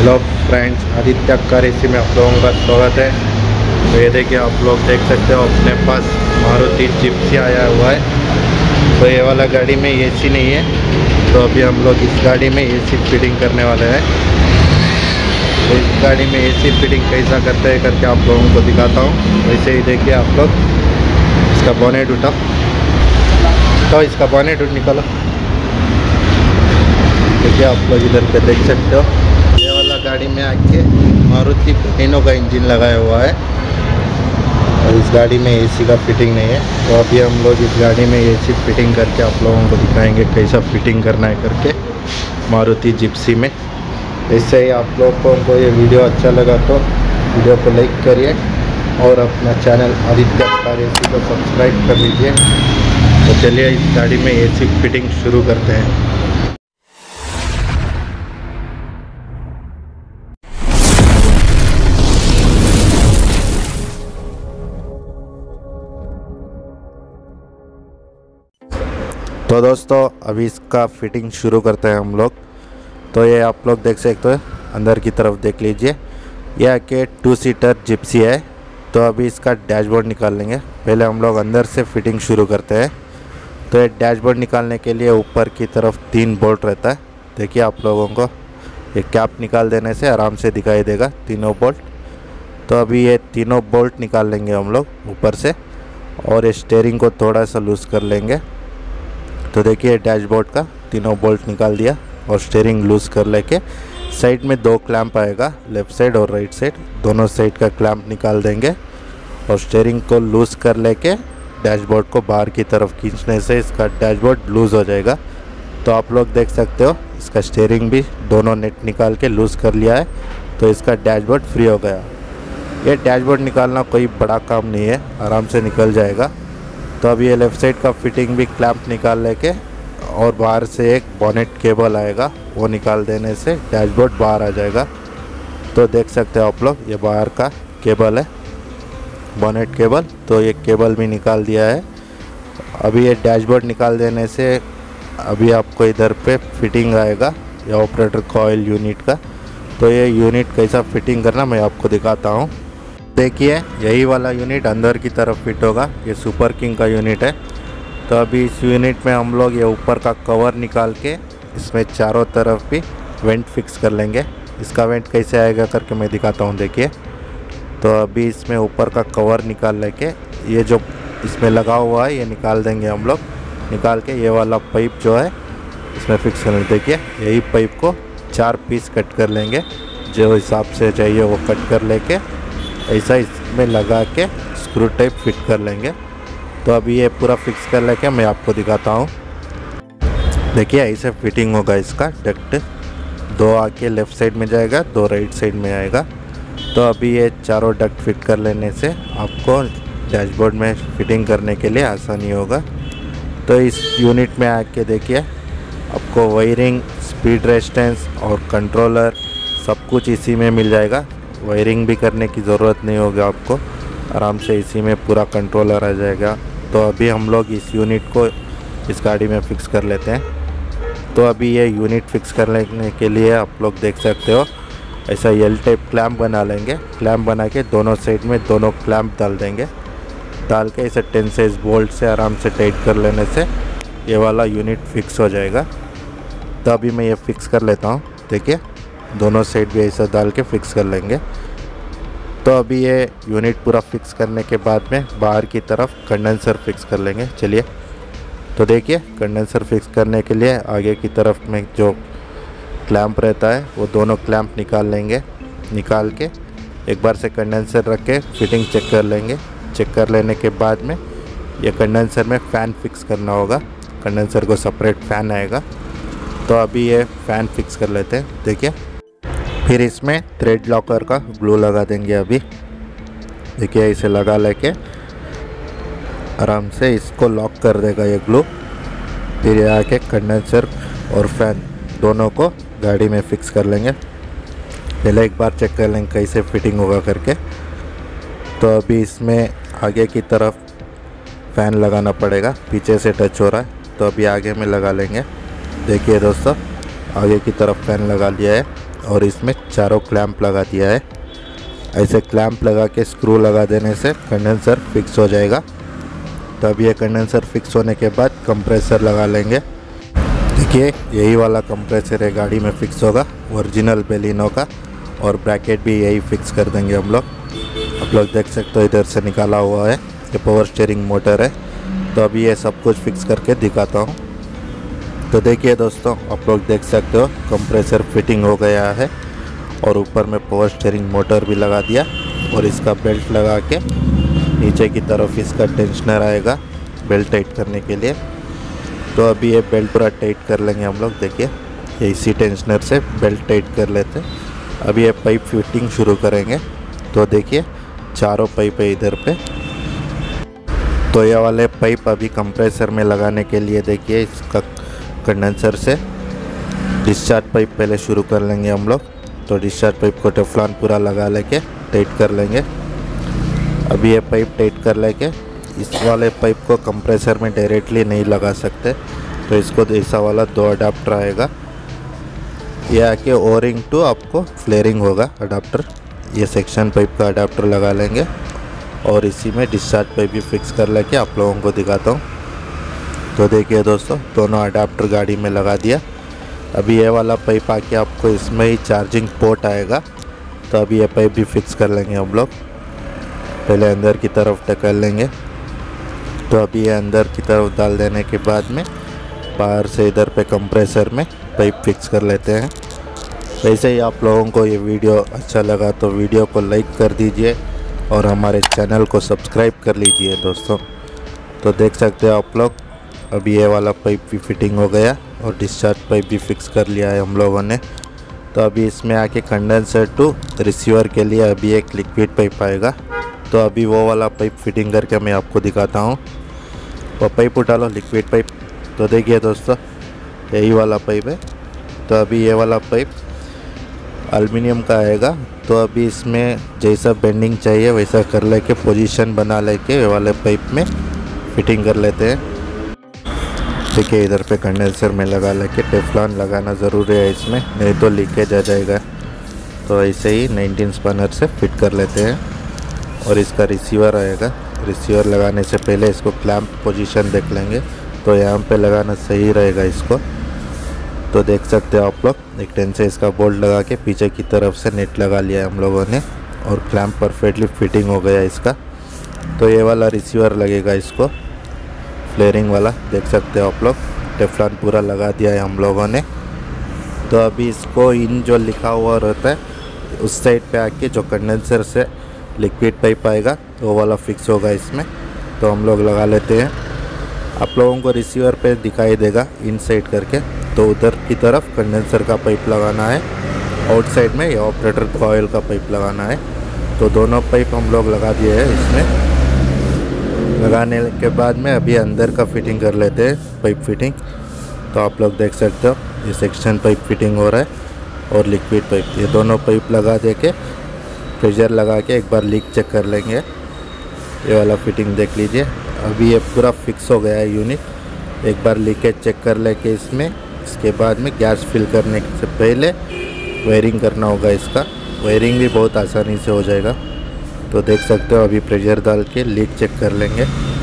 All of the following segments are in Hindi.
Hello friends, Aditya car AC में आप लोगों का स्वागत है। तो ये देखिए, आप लोग देख सकते हो अपने पास मारुति जिप्सी आया हुआ है। तो ये वाला गाड़ी में एसी नहीं है, तो अभी हम लोग इस गाड़ी में एसी फिटिंग करने वाले हैं। तो इस गाड़ी में एसी फिटिंग कैसा करते हैं करके आप लोगों को दिखाता हूँ। वैसे ही देखिए आप लोग, इसका बोनेट उठाओ, तो इसका बोनेट निकालो। देखिए आप लोग इधर पे देख सकते हो, ये वाला गाड़ी में आके मारुति बलेनो का इंजन लगाया हुआ है और इस गाड़ी में एसी का फिटिंग नहीं है। तो अभी हम लोग इस गाड़ी में एसी फिटिंग करके आप लोगों को दिखाएंगे कैसा फिटिंग करना है करके मारुति जिप्सी में। इससे ही आप लोगों को ये वीडियो अच्छा लगा तो वीडियो को लाइक करिए और अपना चैनल आदित्य कार एसी को सब्सक्राइब कर लीजिए। तो चलिए इस गाड़ी में एसी फिटिंग शुरू करते हैं। तो दोस्तों, अभी इसका फिटिंग शुरू करते हैं हम लोग। तो ये आप लोग देख सकते हो, अंदर की तरफ देख लीजिए, यह आके 2 सीटर जिप्सी है। तो अभी इसका डैशबोर्ड निकाल लेंगे। पहले हम लोग अंदर से फिटिंग शुरू करते हैं। तो ये डैशबोर्ड निकालने के लिए ऊपर की तरफ 3 बोल्ट रहता है। देखिए आप लोगों को ये कैप निकाल देने से आराम से दिखाई देगा तीनों बोल्ट। तो अभी ये तीनों बोल्ट निकाल लेंगे हम लोग ऊपर से, और ये स्टीयरिंग को थोड़ा सा लूज़ कर लेंगे। तो देखिए डैशबोर्ड का तीनों बोल्ट निकाल दिया और स्टीयरिंग लूज़ कर लेके साइड में 2 क्लैंप आएगा, लेफ़्ट साइड और राइट साइड, दोनों साइड का क्लैंप निकाल देंगे और स्टीयरिंग को लूज़ कर लेके डैशबोर्ड को बाहर की तरफ खींचने से इसका डैशबोर्ड लूज़ हो जाएगा। तो आप लोग देख सकते हो, इसका स्टीयरिंग भी दोनों नेट निकाल के लूज़ कर लिया है। तो इसका डैशबोर्ड फ्री हो गया। ये डैशबोर्ड निकालना कोई बड़ा काम नहीं है, आराम से निकल जाएगा। तो अभी ये लेफ़्ट साइड का फिटिंग भी क्लैंप निकाल लेके और बाहर से एक बॉनेट केबल आएगा, वो निकाल देने से डैशबोर्ड बाहर आ जाएगा। तो देख सकते हो आप लोग, ये बाहर का केबल है, बॉनेट केबल। तो ये केबल भी निकाल दिया है। अभी ये डैशबोर्ड निकाल देने से अभी आपको इधर पे फिटिंग आएगा, या ऑपरेटर कॉइल यूनिट का। तो ये यूनिट कैसा फिटिंग करना मैं आपको दिखाता हूँ। देखिए, यही वाला यूनिट अंदर की तरफ फिट होगा। ये सुपर किंग का यूनिट है। तो अभी इस यूनिट में हम लोग ये ऊपर का कवर निकाल के इसमें चारों तरफ भी वेंट फिक्स कर लेंगे। इसका वेंट कैसे आएगा करके मैं दिखाता हूँ। देखिए, तो अभी इसमें ऊपर का कवर निकाल लेके ये जो इसमें लगा हुआ है ये निकाल देंगे हम लोग। निकाल के ये वाला पाइप जो है इसमें फिक्स कर लेंगे। देखिए, यही पाइप को 4 पीस कट कर लेंगे, जो हिसाब से चाहिए वो कट कर लेके ऐसा इसमें लगा के स्क्रू टाइप फिट कर लेंगे। तो अभी ये पूरा फिक्स कर लेके मैं आपको दिखाता हूँ। देखिए, ऐसे फिटिंग होगा इसका डक्ट। 2 आके लेफ़्ट साइड में जाएगा, 2 राइट साइड में आएगा। तो अभी ये चारों डक्ट फिट कर लेने से आपको डैशबोर्ड में फिटिंग करने के लिए आसानी होगा। तो इस यूनिट में आके देखिए, आपको वायरिंग, स्पीड रेजिस्टेंस और कंट्रोलर सब कुछ इसी में मिल जाएगा। वायरिंग भी करने की ज़रूरत नहीं होगी आपको, आराम से इसी में पूरा कंट्रोलर आ जाएगा। तो अभी हम लोग इस यूनिट को इस गाड़ी में फ़िक्स कर लेते हैं। तो अभी ये यूनिट फ़िक्स करने के लिए आप लोग देख सकते हो, ऐसा एल टाइप क्लैंप बना लेंगे। क्लैंप बना के दोनों साइड में दोनों क्लैंप डाल देंगे। डाल के इसे 10 साइज बोल्ट से आराम से टाइट कर लेने से ये वाला यूनिट फ़िक्स हो जाएगा। तो अभी मैं ये फ़िक्स कर लेता हूँ। देखिए, दोनों साइड भी ऐसा डाल के फिक्स कर लेंगे। तो अभी ये यूनिट पूरा फिक्स करने के बाद में बाहर की तरफ कंडेंसर फिक्स कर लेंगे। चलिए, तो देखिए, कंडेंसर फिक्स करने के लिए आगे की तरफ में जो क्लैंप रहता है वो दोनों क्लैंप निकाल लेंगे। निकाल के एक बार से कंडेंसर रख के फिटिंग चेक कर लेंगे। चेक कर लेने के बाद में ये कंडेंसर में फ़ैन फिक्स करना होगा। कंडेंसर को सेपरेट फ़ैन आएगा। तो अभी ये फ़ैन फिक्स कर लेते हैं। देखिए, फिर इसमें थ्रेड लॉकर का ग्लू लगा देंगे। अभी देखिए, इसे लगा लेके आराम से इसको लॉक कर देगा ये ग्लू। फिर ये आके कंडेंसर और फैन दोनों को गाड़ी में फ़िक्स कर लेंगे। पहले एक बार चेक कर लेंगे कैसे फिटिंग होगा करके। तो अभी इसमें आगे की तरफ फ़ैन लगाना पड़ेगा, पीछे से टच हो रहा है। तो अभी आगे में लगा लेंगे। देखिए दोस्तों, आगे की तरफ फ़ैन लगा लिया है। और इसमें चारों क्लैंप लगा दिया है। ऐसे क्लैंप लगा के स्क्रू लगा देने से कंडेंसर फिक्स हो जाएगा। तो अब ये कंडेंसर फिक्स होने के बाद कंप्रेसर लगा लेंगे। देखिए यही वाला कंप्रेसर है गाड़ी में फिक्स होगा, ओरिजिनल बेलिनो का, और ब्रैकेट भी यही फिक्स कर देंगे हम लोग। आप लोग देख सकते हो इधर से निकाला हुआ है, ये पावर स्टीयरिंग मोटर है। तो अभी ये सब कुछ फिक्स करके दिखाता हूँ। तो देखिए दोस्तों, आप लोग देख सकते हो कंप्रेसर फिटिंग हो गया है और ऊपर में पावर स्टीयरिंग मोटर भी लगा दिया और इसका बेल्ट लगा के नीचे की तरफ इसका टेंशनर आएगा बेल्ट टाइट करने के लिए। तो अभी ये बेल्ट पूरा टाइट कर लेंगे हम लोग। देखिए ये इसी टेंशनर से बेल्ट टाइट कर लेते हैं। अभी ये पाइप फिटिंग शुरू करेंगे। तो देखिए चारों पाइप है इधर पे। तो ये वाले पाइप अभी कंप्रेसर में लगाने के लिए देखिए इसका कंडेंसर से डिस्चार्ज पाइप पहले शुरू कर लेंगे हम लोग। तो डिस्चार्ज पाइप को टेफ्लॉन पूरा लगा लेके टाइट कर लेंगे। अभी ये पाइप टाइट कर लेके इस वाले पाइप को कंप्रेसर में डायरेक्टली नहीं लगा सकते, तो इसको ऐसा वाला 2 अडाप्टर आएगा। ये आके ओरिंग टू आपको फ्लेयरिंग होगा अडाप्टर। ये सेक्शन पाइप का अडाप्टर लगा लेंगे और इसी में डिस्चार्ज पाइप भी फिक्स कर लेके आप लोगों को दिखाता हूँ। तो देखिए दोस्तों, दोनों अडाप्टर गाड़ी में लगा दिया। अभी ये वाला पाइप आके आपको इसमें ही चार्जिंग पोर्ट आएगा। तो अभी ये पाइप भी फिक्स कर लेंगे हम लोग। पहले अंदर की तरफ टकल लेंगे। तो अभी ये अंदर की तरफ डाल देने के बाद में बाहर से इधर पे कंप्रेसर में पाइप फिक्स कर लेते हैं। वैसे ही आप लोगों को ये वीडियो अच्छा लगा तो वीडियो को लाइक कर दीजिए और हमारे चैनल को सब्सक्राइब कर लीजिए दोस्तों। तो देख सकते हो आप लोग, अभी ये वाला पाइप भी फिटिंग हो गया और डिस्चार्ज पाइप भी फिक्स कर लिया है हम लोगों ने। तो अभी इसमें आके कंडेंसर टू रिसीवर के लिए अभी एक लिक्विड पाइप आएगा। तो अभी वो वाला पाइप फिटिंग करके मैं आपको दिखाता हूँ। वो पाइप उठा लो, लिक्विड पाइप। तो देखिए दोस्तों, यही वाला पाइप है। तो अभी ये वाला पाइप एल्युमिनियम का आएगा। तो अभी इसमें जैसा बेंडिंग चाहिए वैसा कर लेके पोजीशन बना लेके ये वाले पाइप में फिटिंग कर लेते हैं। देखिए इधर पे कंडेंसर में लगा लेके टेफ्लॉन लगाना ज़रूरी है इसमें, नहीं तो लीकेज आ जाएगा। तो ऐसे ही 19 स्पैनर से फिट कर लेते हैं। और इसका रिसीवर आएगा। रिसीवर लगाने से पहले इसको क्लैंप पोजीशन देख लेंगे, तो यहाँ पे लगाना सही रहेगा इसको। तो देख सकते हो आप लोग, एक 10 से इसका बोल्ट लगा के पीछे की तरफ से नेट लगा लिया है हम लोगों ने और क्लैंप परफेक्टली फिटिंग हो गया इसका। तो ये वाला रिसीवर लगेगा इसको, फ्लेयरिंग वाला। देख सकते हो आप लोग, टेफ्लॉन पूरा लगा दिया है हम लोगों ने। तो अभी इसको इन जो लिखा हुआ रहता है उस साइड पे आके जो कंडेंसर से लिक्विड पाइप आएगा वो वाला फिक्स होगा इसमें। तो हम लोग लगा लेते हैं। आप लोगों को रिसीवर पे दिखाई देगा इन साइड करके। तो उधर की तरफ कंडेंसर का पाइप लगाना है, आउटसाइड में या ऑपरेटर कॉइल का पाइप लगाना है। तो दोनों पाइप हम लोग लगा दिए हैं इसमें। लगाने के बाद में अभी अंदर का फिटिंग कर लेते हैं, पाइप फिटिंग। तो आप लोग देख सकते हो ये सेक्शन पाइप फिटिंग हो रहा है और लिक्विड पाइप, ये दोनों पाइप लगा दे के प्रेशर लगा के एक बार लीक चेक कर लेंगे। ये वाला फिटिंग देख लीजिए, अभी ये पूरा फिक्स हो गया है यूनिट। एक बार लीकेज चेक कर लेके इसमें, इसके बाद में गैस फिल करने से पहले वायरिंग करना होगा इसका। वायरिंग भी बहुत आसानी से हो जाएगा। तो देख सकते हो अभी प्रेशर डाल के लीक चेक कर लेंगे।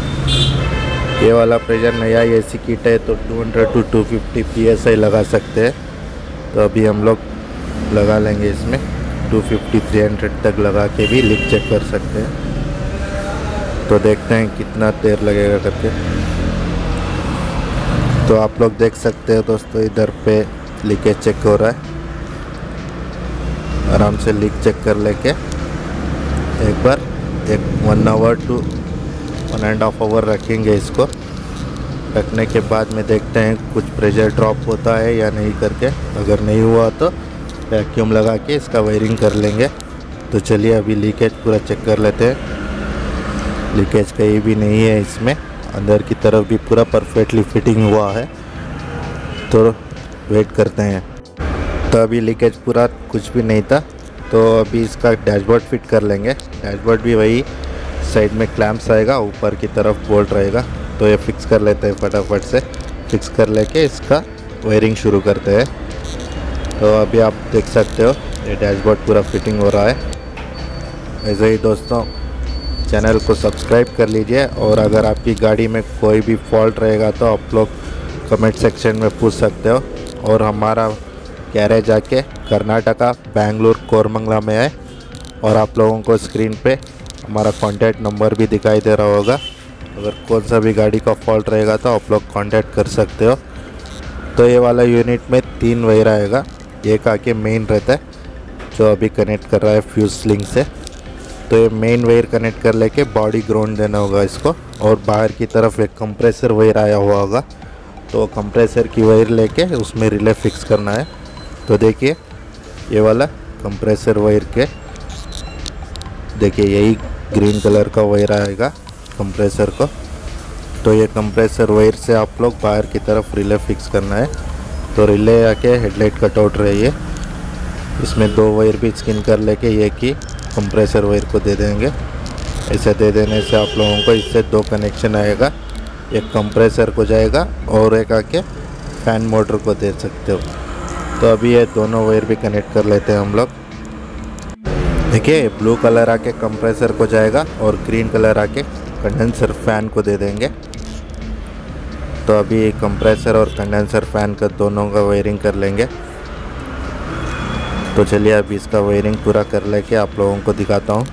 ये वाला प्रेशर नया एसी किट है तो 200 to 250 PSI लगा सकते हैं। तो अभी हम लोग लगा लेंगे इसमें 250-300 तक लगा के भी लीक चेक कर सकते हैं। तो देखते हैं कितना देर लगेगा करके। तो आप लोग देख सकते हो दोस्तों, इधर पे लीकेज चेक हो रहा है। आराम से लीक चेक कर लेके एक बार 1 आवर to 1.5 आवर रखेंगे इसको। रखने के बाद में देखते हैं कुछ प्रेशर ड्रॉप होता है या नहीं करके। अगर नहीं हुआ तो वैक्यूम लगा के इसका वायरिंग कर लेंगे। तो चलिए अभी लीकेज पूरा चेक कर लेते हैं। लीकेज कहीं भी नहीं है इसमें, अंदर की तरफ भी पूरा परफेक्टली फिटिंग हुआ है। तो वेट करते हैं। तो अभी लीकेज पूरा कुछ भी नहीं था। तो अभी इसका डैशबोर्ड फिट कर लेंगे। डैशबोर्ड भी वही साइड में क्लैंप्स आएगा, ऊपर की तरफ बोल्ट रहेगा। तो ये फिक्स कर लेते हैं फटाफट से। फिक्स कर लेके इसका वायरिंग शुरू करते हैं। तो अभी आप देख सकते हो ये डैशबोर्ड पूरा फिटिंग हो रहा है। ऐसे ही दोस्तों चैनल को सब्सक्राइब कर लीजिए, और अगर आपकी गाड़ी में कोई भी फॉल्ट रहेगा तो आप लोग कमेंट सेक्शन में पूछ सकते हो। और हमारा गैरेज आके कर्नाटका बेंगलुरु कोरमंगला में है, और आप लोगों को स्क्रीन पे हमारा कॉन्टैक्ट नंबर भी दिखाई दे रहा होगा। अगर कौन सा भी गाड़ी का फॉल्ट रहेगा तो आप लोग कॉन्टैक्ट कर सकते हो। तो ये वाला यूनिट में 3 वायर आएगा, एक आके मेन रहता है जो अभी कनेक्ट कर रहा है फ्यूज स्लिंग से। तो ये मेन वायर कनेक्ट कर लेके बॉडी ग्राउंड देना होगा इसको, और बाहर की तरफ एक कंप्रेसर वायर आया हुआ होगा, तो कंप्रेसर की वायर लेके उसमें रिले फिक्स करना है। तो देखिए ये वाला कंप्रेसर वायर के देखिए यही ग्रीन कलर का वायर आएगा कंप्रेसर को। तो ये कंप्रेसर वायर से आप लोग बाहर की तरफ रिले फिक्स करना है। तो रिले आके हेडलाइट कटआउट रही है, इसमें 2 वायर भी स्किन कर लेके ये की कंप्रेसर वायर को दे देंगे। ऐसे दे देने से आप लोगों को इससे 2 कनेक्शन आएगा, एक कंप्रेसर को जाएगा और एक आके फैन मोटर को दे सकते हो। तो अभी ये दोनों वायर भी कनेक्ट कर लेते हैं हम लोग। देखिए ब्लू कलर आके कंप्रेसर को जाएगा और ग्रीन कलर आके कंडेंसर फैन को दे देंगे। तो अभी कंप्रेसर और कंडेंसर फैन का दोनों का वायरिंग कर लेंगे। तो चलिए अभी इसका वायरिंग पूरा कर लेके आप लोगों को दिखाता हूँ।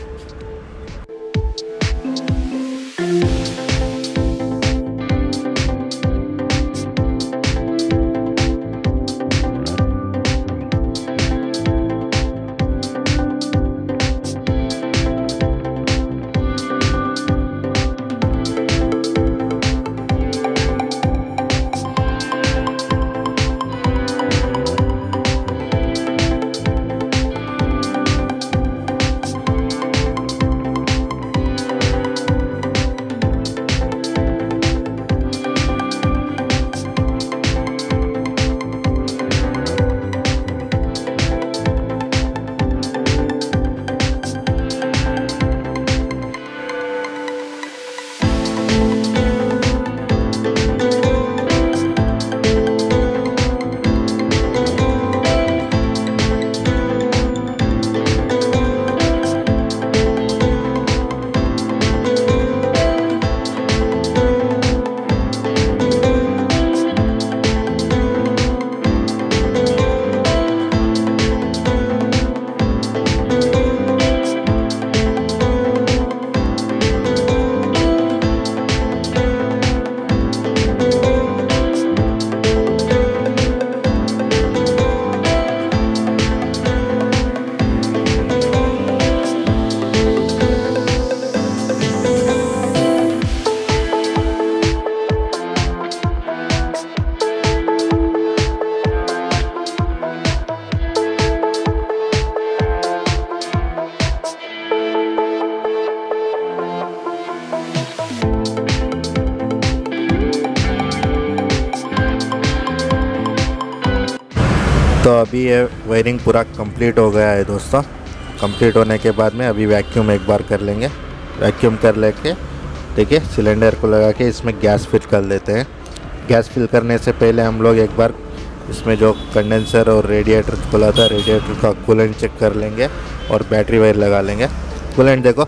तो अभी ये वायरिंग पूरा कंप्लीट हो गया है दोस्तों। कंप्लीट होने के बाद में अभी वैक्यूम एक बार कर लेंगे। वैक्यूम कर लेके देखिए सिलेंडर को लगा के इसमें गैस फिल कर लेते हैं। गैस फिल करने से पहले हम लोग एक बार इसमें जो कंडेंसर और रेडिएटर खुला था, रेडिएटर का कूलेंट चेक कर लेंगे और बैटरी वायर लगा लेंगे। कूलेंट देखो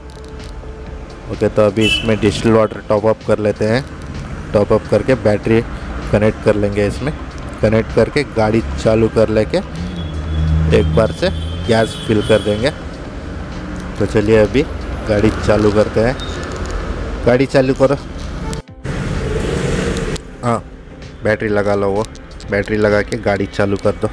ओके। तो अभी इसमें डिस्टिल वाटर टॉप अप कर लेते हैं। टॉप अप करके बैटरी कनेक्ट कर लेंगे, इसमें कनेक्ट करके गाड़ी चालू कर लेके एक बार से गैस फिल कर देंगे। तो चलिए अभी गाड़ी चालू करते हैं। गाड़ी चालू करो। हाँ बैटरी लगा लो, वो बैटरी लगा के गाड़ी चालू कर दो।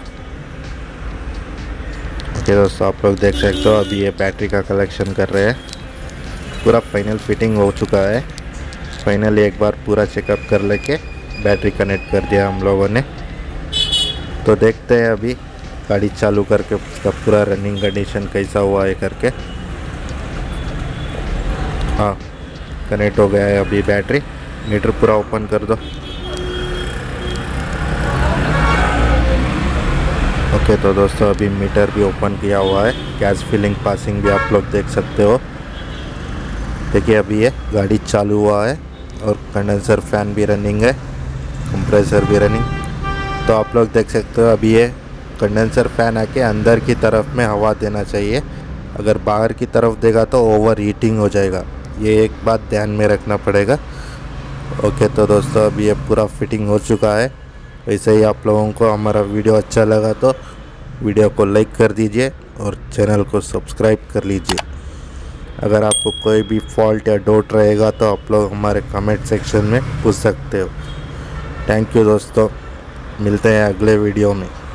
ओके दोस्तों आप लोग देख सकते हो अभी ये बैटरी का कलेक्शन कर रहे हैं। पूरा फाइनल फिटिंग हो चुका है। फाइनली एक बार पूरा चेकअप कर लेके बैटरी कनेक्ट कर दिया हम लोगों ने। तो देखते हैं अभी गाड़ी चालू करके उसका पूरा रनिंग कंडीशन कैसा हुआ है करके। हाँ कनेक्ट हो गया है अभी बैटरी। मीटर पूरा ओपन कर दो। ओके तो दोस्तों अभी मीटर भी ओपन किया हुआ है। गैस फिलिंग पासिंग भी आप लोग देख सकते हो। देखिए अभी ये गाड़ी चालू हुआ है और कंडेंसर फैन भी रनिंग है, कंप्रेसर भी रनिंग। तो आप लोग देख सकते हो अभी ये कंडेंसर फ़ैन आके अंदर की तरफ में हवा देना चाहिए। अगर बाहर की तरफ देगा तो ओवर हीटिंग हो जाएगा, ये एक बात ध्यान में रखना पड़ेगा। ओके तो दोस्तों अब ये पूरा फिटिंग हो चुका है। वैसे ही आप लोगों को हमारा वीडियो अच्छा लगा तो वीडियो को लाइक कर दीजिए और चैनल को सब्सक्राइब कर लीजिए। अगर आपको कोई भी फॉल्ट या डाउट रहेगा तो आप लोग हमारे कमेंट सेक्शन में पूछ सकते हो। थैंक यू दोस्तों, मिलते हैं अगले वीडियो में।